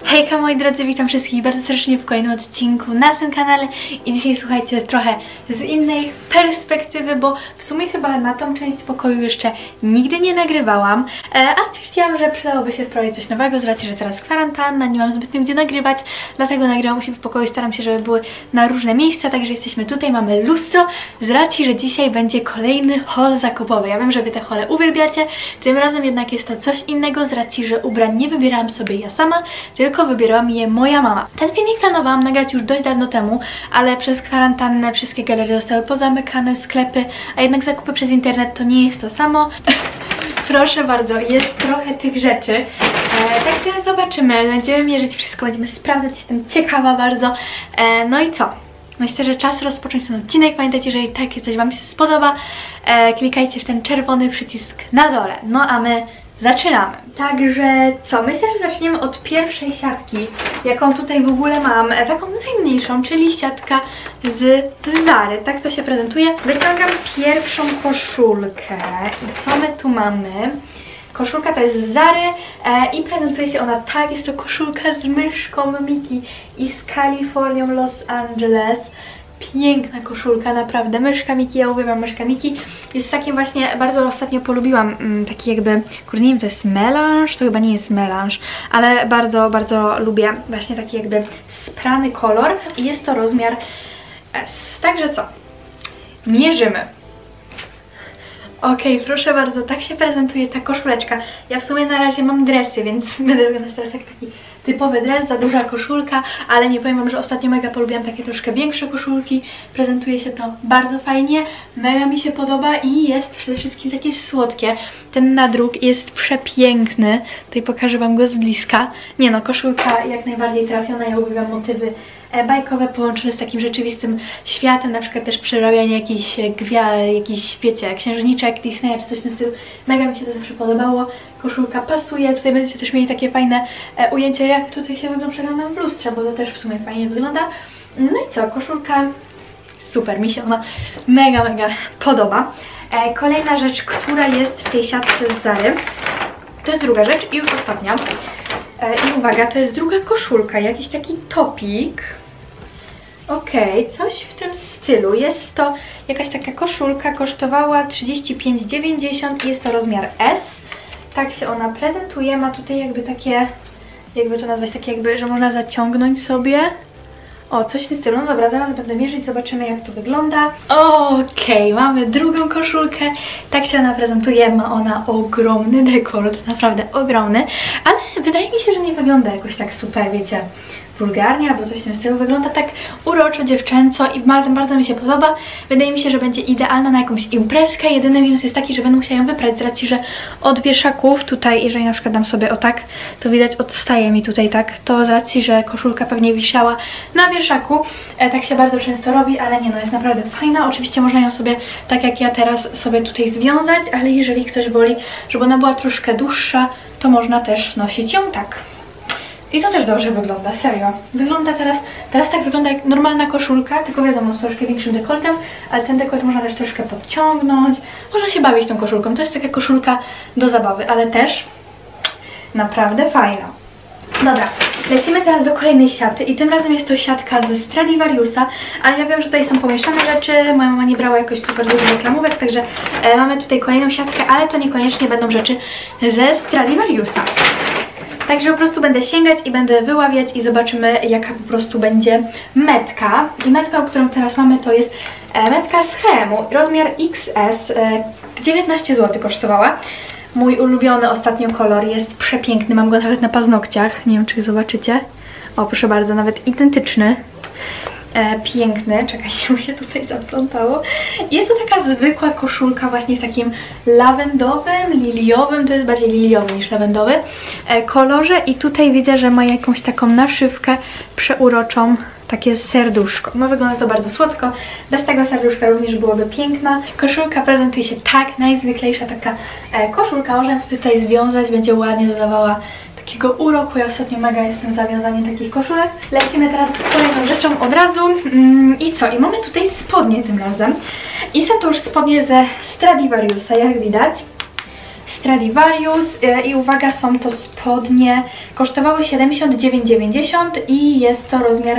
Hejka moi drodzy, witam wszystkich bardzo serdecznie w kolejnym odcinku na tym kanale i dzisiaj słuchajcie trochę z innej perspektywy, bo w sumie chyba na tą część pokoju jeszcze nigdy nie nagrywałam, a stwierdziłam, że przydałoby się wprowadzić coś nowego z racji, że teraz kwarantanna, nie mam zbytnio gdzie nagrywać, dlatego nagrywam u siebie w pokoju, staram się, żeby były na różne miejsca, także jesteśmy tutaj, mamy lustro, z racji, że dzisiaj będzie kolejny haul zakupowy. Ja wiem, że wy te hole uwielbiacie, tym razem jednak jest to coś innego z racji, że ubrań nie wybierałam sobie ja sama, tylko wybierała mi je moja mama. Ten filmik planowałam nagrać już dość dawno temu, ale przez kwarantannę wszystkie galerie zostały pozamykane, sklepy, a jednak zakupy przez internet to nie jest to samo. Proszę bardzo, jest trochę tych rzeczy, także zobaczymy, będziemy mierzyć wszystko, będziemy sprawdzać, jestem ciekawa bardzo. No i co? Myślę, że czas rozpocząć ten odcinek. Pamiętajcie, jeżeli takie coś wam się spodoba, klikajcie w ten czerwony przycisk na dole. No a my zaczynamy. Także co? Myślę, że zaczniemy od pierwszej siatki, jaką tutaj w ogóle mam, taką najmniejszą, czyli siatka z Zary. Tak to się prezentuje. Wyciągam pierwszą koszulkę. I co my tu mamy? Koszulka to jest z Zary i prezentuje się ona tak. Jest to koszulka z myszką Miki i z Kalifornią Los Angeles. Piękna koszulka, naprawdę. Myszka Miki, ja uwielbiam myszkę Miki. Jest takim właśnie, bardzo ostatnio polubiłam taki jakby, kurde, nie wiem, to jest melanż? To chyba nie jest melanż, ale bardzo, bardzo lubię właśnie taki jakby sprany kolor. I jest to rozmiar S. Także co? Mierzymy. Okej, proszę bardzo, tak się prezentuje ta koszuleczka. Ja w sumie na razie mam dresy, więc będę wyglądać teraz jak taki typowy dres, za duża koszulka, ale nie powiem wam, że ostatnio mega polubiłam takie troszkę większe koszulki. Prezentuje się to bardzo fajnie, mega mi się podoba i jest przede wszystkim takie słodkie. Ten nadruk jest przepiękny, tutaj pokażę wam go z bliska. Nie no, koszulka jak najbardziej trafiona, ja uwielbiam motywy bajkowe połączone z takim rzeczywistym światem, na przykład też przerabianie jakichś jakichś, wiecie, księżniczek Disneya czy coś w tym stylu. Mega mi się to zawsze podobało. Koszulka pasuje, tutaj będziecie też mieli takie fajne ujęcia, jak tutaj się przeglądam w lustrze, bo to też w sumie fajnie wygląda. No i co, koszulka super, mi się ona mega, mega podoba. Kolejna rzecz, która jest w tej siatce z Zary, to jest druga rzecz i już ostatnia. I uwaga, to jest druga koszulka, jakiś taki topik. Okej, coś w tym stylu. Jest to jakaś taka koszulka, kosztowała 35,90 i jest to rozmiar S. Tak się ona prezentuje, ma tutaj jakby takie, jakby to nazwać, takie jakby, że można zaciągnąć sobie. O, coś w tym stylu. No dobra, zaraz będę mierzyć, zobaczymy jak to wygląda. Okej, mamy drugą koszulkę. Tak się ona prezentuje, ma ona ogromny dekolt, naprawdę ogromny. Ale wydaje mi się, że nie wygląda jakoś tak super, wiecie, wulgarnie albo coś w tym stylu. Wygląda tak uroczo, dziewczęco i bardzo mi się podoba. Wydaje mi się, że będzie idealna na jakąś imprezkę. Jedyny minus jest taki, że będę musiała ją wyprać z racji, że od wieszaków tutaj, jeżeli na przykład dam sobie o tak, to widać odstaje mi tutaj tak. To z racji, że koszulka pewnie wisiała na wieszaku. Tak się bardzo często robi, ale nie no, jest naprawdę fajna. Oczywiście można ją sobie, tak jak ja teraz, sobie tutaj związać, ale jeżeli ktoś woli, żeby ona była troszkę dłuższa, to można też nosić ją tak. I to też dobrze wygląda, serio. Wygląda teraz tak wygląda jak normalna koszulka, tylko wiadomo, z troszkę większym dekoltem, ale ten dekolt można też troszkę podciągnąć. Można się bawić tą koszulką, to jest taka koszulka do zabawy, ale też naprawdę fajna. Dobra, lecimy teraz do kolejnej siaty i tym razem jest to siatka ze Stradivariusa, ale ja wiem, że tutaj są pomieszane rzeczy, moja mama nie brała jakoś super dużo reklamówek, także mamy tutaj kolejną siatkę, ale to niekoniecznie będą rzeczy ze Stradivariusa. Także po prostu będę sięgać i będę wyławiać i zobaczymy jaka po prostu będzie metka. I metka, którą teraz mamy, to jest metka z H&M, rozmiar XS, 19 zł kosztowała. Mój ulubiony ostatnio kolor, jest przepiękny, mam go nawet na paznokciach, nie wiem czy zobaczycie. O, proszę bardzo, nawet identyczny. Piękny, czekajcie, mu się tutaj zaplątało. Jest to taka zwykła koszulka właśnie w takim lawendowym, liliowym, to jest bardziej liliowy niż lawendowy kolorze i tutaj widzę, że ma jakąś taką naszywkę przeuroczą, takie serduszko. No wygląda to bardzo słodko, bez tego serduszka również byłoby piękna. Koszulka prezentuje się tak, najzwyklejsza taka koszulka, możemy sobie tutaj związać, będzie ładnie dodawała takiego uroku. Ja ostatnio mega jestem za wiązaniem takich koszulek. Lecimy teraz z kolejną rzeczą od razu. I co? I mamy tutaj spodnie tym razem. I są to już spodnie ze Stradivariusa, jak widać. Stradivarius i uwaga, są to spodnie, kosztowały 79,90 i jest to rozmiar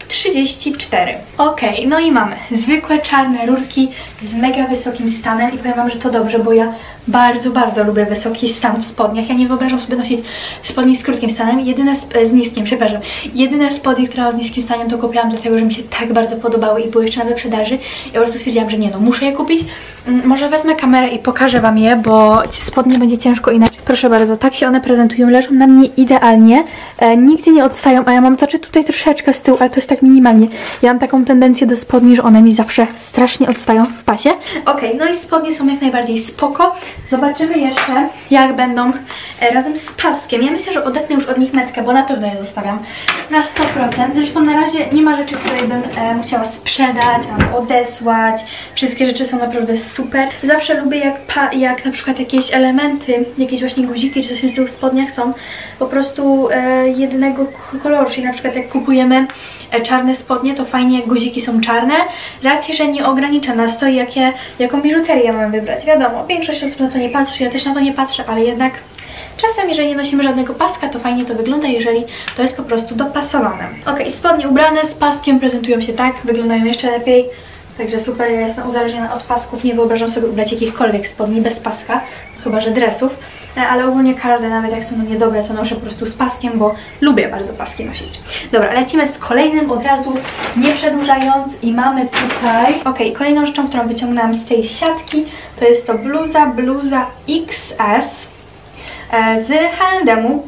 34. Ok, no i mamy zwykłe czarne rurki z mega wysokim stanem i powiem wam, że to dobrze, bo ja bardzo lubię wysoki stan w spodniach. Ja nie wyobrażam sobie nosić spodni z krótkim stanem, z niskim, przepraszam. Jedyne spodnie, które mam z niskim stanem, to kupiłam dlatego, że mi się tak bardzo podobały i były jeszcze na wyprzedaży. Ja po prostu stwierdziłam, że nie no, muszę je kupić. Może wezmę kamerę i pokażę wam je, bo spodnie będzie ciężko inaczej. Proszę bardzo, tak się one prezentują, leżą na mnie idealnie, nigdzie nie odstają, a ja mam tutaj troszeczkę z tyłu, ale to jest tak minimalnie. Ja mam taką tendencję do spodni, że one mi zawsze strasznie odstają w pasie. Ok, no i spodnie są jak najbardziej spoko. Zobaczymy jeszcze, jak będą razem z paskiem. Ja myślę, że odetnę już od nich metkę, bo na pewno je zostawiam na 100%. Zresztą na razie nie ma rzeczy, które bym chciała sprzedać, odesłać. Wszystkie rzeczy są naprawdę super. Zawsze lubię, jak na przykład jakieś elementy, jakieś właśnie guziki czy coś w tych spodniach są po prostu jednego koloru, czyli na przykład jak kupujemy czarne spodnie, to fajnie jak guziki są czarne, z racji, że nie ogranicza nas to, jaką biżuterię mamy wybrać. Wiadomo, większość osób na to nie patrzy, ja też na to nie patrzę, ale jednak czasem, jeżeli nie nosimy żadnego paska, to fajnie to wygląda, jeżeli to jest po prostu dopasowane. Ok, spodnie ubrane z paskiem prezentują się tak, wyglądają jeszcze lepiej. Także super, ja jestem uzależniona od pasków, nie wyobrażam sobie ubrać jakichkolwiek spodni bez paska, chyba że dresów, ale ogólnie każde, nawet jak są niedobre, to noszę po prostu z paskiem, bo lubię bardzo paski nosić. Dobra, lecimy z kolejnym od razu, nie przedłużając i mamy tutaj, ok, kolejną rzeczą, którą wyciągnęłam z tej siatki, to jest to bluza XS z H&M-u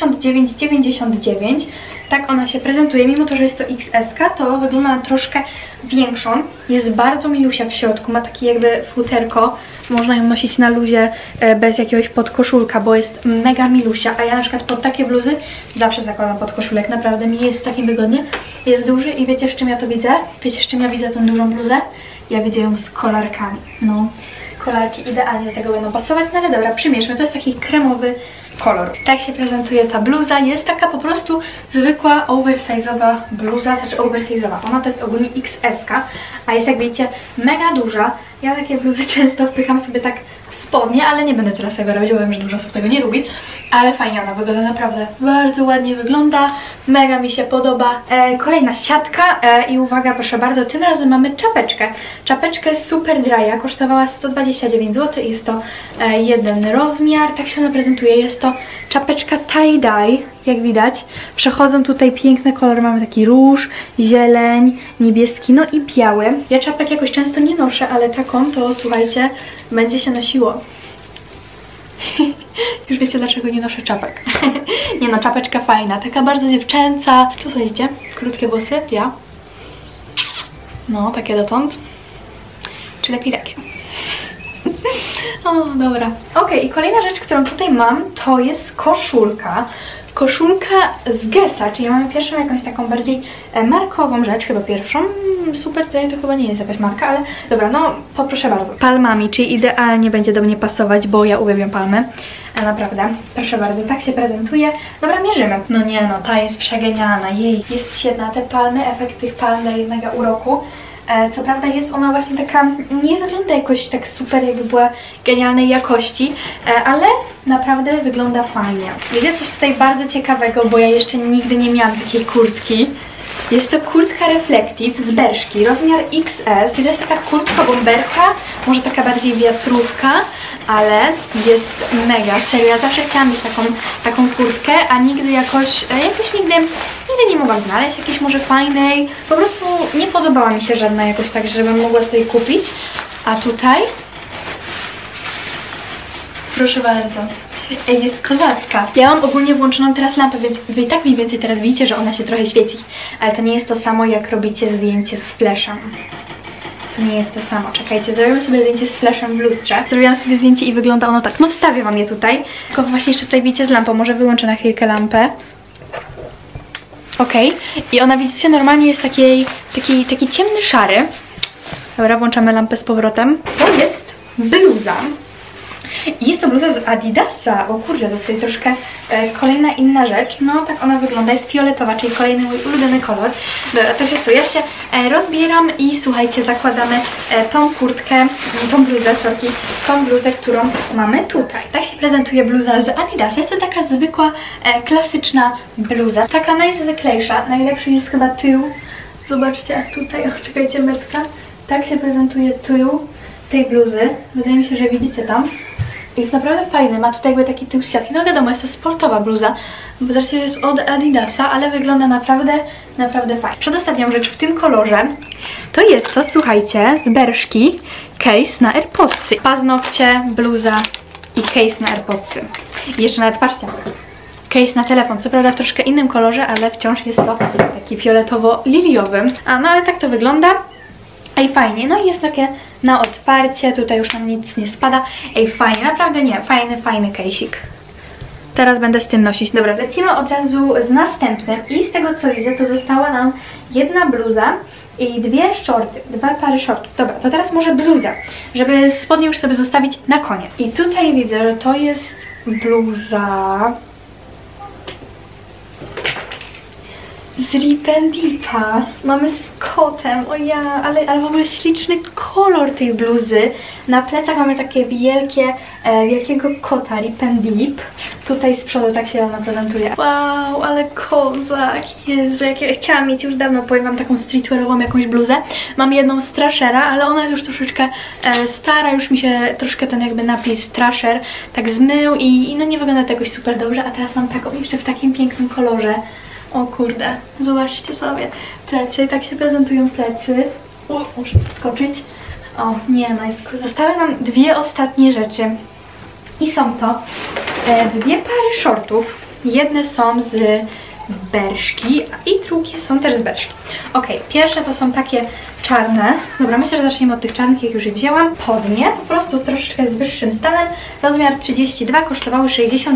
59,99. Tak ona się prezentuje, mimo to, że jest to XS-ka, to wygląda na troszkę większą. Jest bardzo milusia w środku, ma takie jakby futerko. Można ją nosić na luzie bez jakiegoś podkoszulka, bo jest mega milusia. A ja na przykład pod takie bluzy zawsze zakładam podkoszulek, naprawdę mi jest takim wygodnie. Jest duży i wiecie, z czym ja to widzę? Wiecie, z czym ja widzę tą dużą bluzę? Ja widzę ją z kolarkami, no. Kolarki idealnie do tego będą pasować, no ale dobra, przymierzmy. To jest taki kremowy kolor. Tak się prezentuje ta bluza. Jest taka po prostu zwykła oversize'owa bluza, znaczy oversize'owa. Ona to jest ogólnie XS-ka, a jest, jak widzicie, mega duża. Ja takie bluzy często wpycham sobie tak w spodnie, ale nie będę teraz tego robić, bo wiem, że dużo osób tego nie lubi. Ale fajnie ona wygląda, naprawdę bardzo ładnie wygląda. Mega mi się podoba. Kolejna siatka i uwaga, proszę bardzo, tym razem mamy czapeczkę. Czapeczkę Super Dry'a, kosztowała 129 zł. Jest to jeden rozmiar, tak się ona prezentuje. Jest to czapeczka tie-dye, jak widać. Przechodzą tutaj piękne kolory, mamy taki róż, zieleń, niebieski, no i biały. Ja czapek jakoś często nie noszę, ale taką to, słuchajcie, będzie się nosiło. Już wiecie, dlaczego nie noszę czapek. Nie no, czapeczka fajna, taka bardzo dziewczęca. Co sądzicie? Krótkie włosy? Ja? No, takie dotąd. Czy lepiej takie? O, dobra. Ok, i kolejna rzecz, którą tutaj mam, to jest koszulka. Koszulka z Guessa, czyli mamy pierwszą jakąś taką bardziej markową rzecz, chyba pierwszą. Super Dry to chyba nie jest jakaś marka, ale dobra, no poproszę bardzo. Palmami, czyli idealnie będzie do mnie pasować, bo ja uwielbiam palmy. Naprawdę, proszę bardzo, tak się prezentuje. Dobra, mierzymy. No nie no, ta jest przegenialna, jej, jest świetna. Te palmy, efekt tych palm daje mega uroku. Co prawda jest ona właśnie taka, nie wygląda jakoś tak super, jakby była genialnej jakości, ale naprawdę wygląda fajnie. Widzę coś tutaj bardzo ciekawego, bo ja jeszcze nigdy nie miałam takiej kurtki. Jest to kurtka Reflective z Bershki, rozmiar XS. I to jest taka kurtka bomberka, może taka bardziej wiatrówka, ale jest mega, serio. Ja zawsze chciałam mieć taką kurtkę, a nigdy nigdy nie mogłam znaleźć jakiejś może fajnej. Po prostu nie podobała mi się żadna jakoś tak, żebym mogła sobie kupić. A tutaj, proszę bardzo, jest kozacka. Ja mam ogólnie włączoną teraz lampę, więc wy i tak mniej więcej teraz widzicie, że ona się trochę świeci. Ale to nie jest to samo, jak robicie zdjęcie z flashem. To nie jest to samo. Czekajcie, zrobimy sobie zdjęcie z flashem w lustrze. Zrobiłam sobie zdjęcie i wygląda ono tak. No wstawię wam je tutaj. Tylko właśnie jeszcze tutaj widzicie z lampą. Może wyłączę na chwilkę lampę. Ok. I ona, widzicie, normalnie jest taki ciemny, szary. Dobra, włączamy lampę z powrotem. To jest bluza. I jest to bluza z Adidasa. O kurde, to tutaj troszkę kolejna inna rzecz. No tak ona wygląda, jest fioletowa, czyli kolejny mój ulubiony kolor. Dobra, także co, ja się rozbieram i słuchajcie, zakładamy tą kurtkę, tą bluzę, tą bluzę, którą mamy tutaj. Tak się prezentuje bluza z Adidasa. Jest to taka zwykła, klasyczna bluza. Taka najzwyklejsza. Najlepszy jest chyba tył. Zobaczcie, tutaj, czekajcie, metka. Tak się prezentuje tył tej bluzy. Wydaje mi się, że widzicie tam. Jest naprawdę fajny, ma tutaj jakby taki tył z siatki. No wiadomo, jest to sportowa bluza, bo zresztą jest od Adidasa, ale wygląda naprawdę, naprawdę fajnie. Przedostatnią rzecz w tym kolorze to jest to, słuchajcie, z Bershki case na AirPodsy. Paznokcie, bluza i case na AirPodsy. I jeszcze nawet, patrzcie, case na telefon, co prawda w troszkę innym kolorze, ale wciąż jest to taki fioletowo-liliowy. No ale tak to wygląda. Ej, fajnie, no i jest takie na otwarcie, tutaj już nam nic nie spada. Ej, fajnie, naprawdę nie, fajny case'ik. Teraz będę z tym nosić. Dobra, lecimy od razu z następnym i z tego co widzę, to została nam jedna bluza i dwie shorty, dwa pary shortów. Dobra, to teraz może bluza, żeby spodnie już sobie zostawić na koniec. I tutaj widzę, że to jest bluza z Rip and Deepa. Mamy z kotem, o ja, ale w ogóle śliczny kolor tej bluzy. Na plecach mamy takie wielkiego kota Rip and Deep. Tutaj z przodu tak się ona prezentuje. Wow, ale kozak, Jezu, jak ja chciałam mieć już dawno, powiem wam, taką streetwearową jakąś bluzę. Mam jedną z Trashera, ale ona jest już troszeczkę stara, już mi się troszkę ten jakby napis Trasher tak zmył i no nie wygląda to jakoś super dobrze, a teraz mam taką jeszcze w takim pięknym kolorze. O kurde, zobaczcie sobie plecy, tak się prezentują plecy. Muszę podskoczyć. O, nie, no jest... Zostały nam dwie ostatnie rzeczy. I są to dwie pary shortów. Jedne są z Bershki i drugie są też z Bershki. Ok, pierwsze to są takie czarne. Dobra, myślę, że zaczniemy od tych czarnych, jak już je wzięłam. Podnie, po prostu troszeczkę z wyższym stanem. Rozmiar 32, kosztowały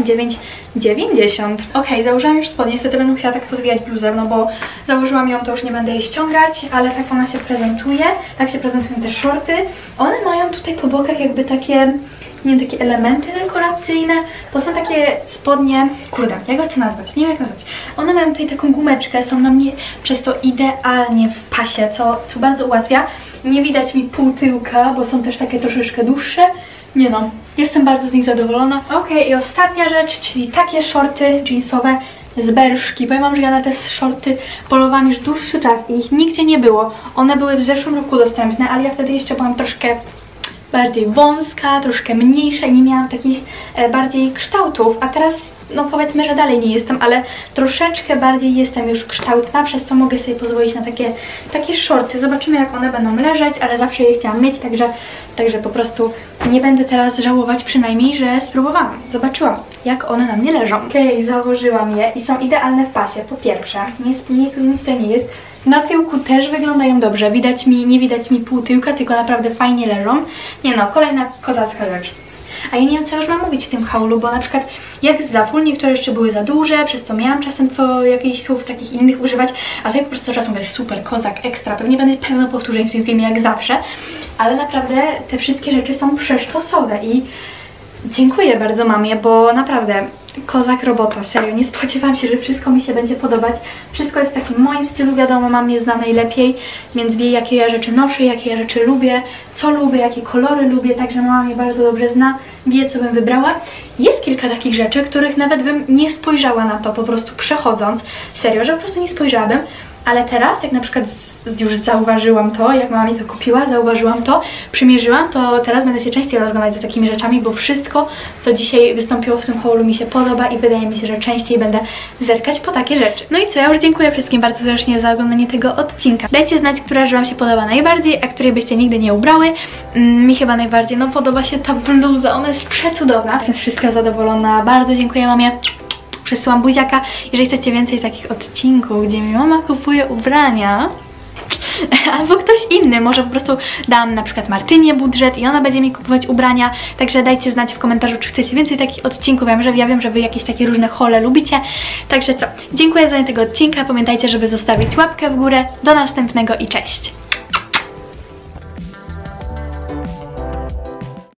69,90. Ok, założyłam już spodnie. Niestety będę musiała tak podwijać bluzę, no bo założyłam ją, to już nie będę jej ściągać, ale tak ona się prezentuje. Tak się prezentują te shorty. One mają tutaj po bokach jakby takie... nie wiem, takie elementy dekoracyjne. To są takie spodnie, kurde, jak to nazwać? Nie wiem jak nazwać. One mają tutaj taką gumeczkę, są na mnie przez to idealnie w pasie, co bardzo ułatwia. Nie widać mi pół tyłka, bo są też takie troszeczkę dłuższe. Nie no, jestem bardzo z nich zadowolona. Ok, i ostatnia rzecz, czyli takie shorty jeansowe z Bershki. Powiem wam, że ja na te shorty polowałam już dłuższy czas i ich nigdzie nie było. One były w zeszłym roku dostępne, ale ja wtedy jeszcze byłam troszkę bardziej wąska, troszkę mniejsza i nie miałam takich bardziej kształtów, a teraz no powiedzmy, że dalej nie jestem, ale troszeczkę bardziej jestem już kształtna, przez co mogę sobie pozwolić na takie shorty. Zobaczymy jak one będą leżeć, ale zawsze je chciałam mieć, także po prostu nie będę teraz żałować, przynajmniej, że spróbowałam. Zobaczyłam jak one na mnie leżą. Okej, założyłam je i są idealne w pasie. Po pierwsze, nic tutaj nie jest. Na tyłku też wyglądają dobrze, nie widać mi pół tyłka, tylko naprawdę fajnie leżą. Nie no, kolejna kozacka rzecz. A ja nie wiem co już mam mówić w tym haulu, bo na przykład jak z Zaful, niektóre jeszcze były za duże, przez co miałam czasem co jakichś słów takich innych używać, a tutaj po prostu cały czas mówię super, kozak, ekstra, pewnie będę pełno powtórzeń w tym filmie jak zawsze, ale naprawdę te wszystkie rzeczy są przesztosowe i dziękuję bardzo mamie, bo naprawdę kozak robota, serio, nie spodziewałam się, że wszystko mi się będzie podobać. Wszystko jest w takim moim stylu, wiadomo, mam mnie zna najlepiej, więc wie jakie ja rzeczy noszę, jakie ja rzeczy lubię, co lubię, jakie kolory lubię, także mama mnie bardzo dobrze zna, wie co bym wybrała. Jest kilka takich rzeczy, których nawet bym nie spojrzała na to po prostu przechodząc, serio, że po prostu nie spojrzałabym, ale teraz jak na przykład już zauważyłam to, jak mama mi to kupiła, zauważyłam to, przymierzyłam, to teraz będę się częściej rozglądać za takimi rzeczami, bo wszystko, co dzisiaj wystąpiło w tym haulu mi się podoba i wydaje mi się, że częściej będę zerkać po takie rzeczy. No i co, ja już dziękuję wszystkim bardzo serdecznie za oglądanie tego odcinka. Dajcie znać, która rzecz wam się podoba najbardziej, a której byście nigdy nie ubrały. Mi chyba najbardziej, no podoba się ta bluza, ona jest przecudowna. Jestem z wszystkiego zadowolona, bardzo dziękuję mamie. Przesyłam buziaka. Jeżeli chcecie więcej takich odcinków, gdzie mi mama kupuje ubrania, albo ktoś inny, może po prostu dam na przykład Martynie budżet i ona będzie mi kupować ubrania, także dajcie znać w komentarzu, czy chcecie więcej takich odcinków. Ja wiem, że wy jakieś takie różne hole lubicie, także co, dziękuję za tego odcinka, pamiętajcie, żeby zostawić łapkę w górę, do następnego i cześć!